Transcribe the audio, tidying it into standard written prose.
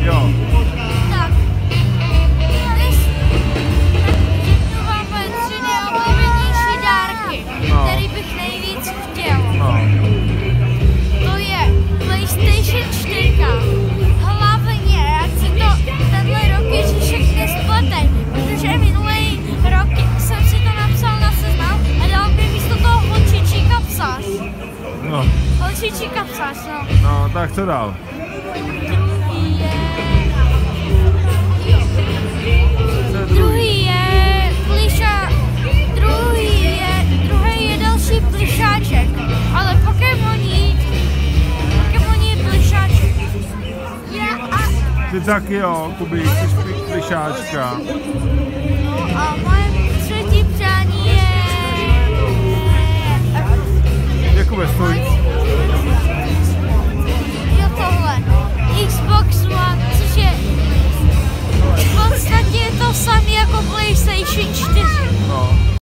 Jo. Tak. Řeknu vám moje 3 nejoblíbenější dárky, který bych nejvíc chtěl. No. To je PlayStation 4. Hlavně, jak si to tenhle rok Ježíšek nespletej, protože minulý rok jsem si to napsal na seznam a dal mi místo toho holčičí kapsář. No. Holčičí kapsář, no. No, tak co dál? Druhý je další plišáček, ale Pokémoní plišáček. Ty taky jo, Kubi, jsi plišáčka. No a moje třetí přání je... Jakube, stoj.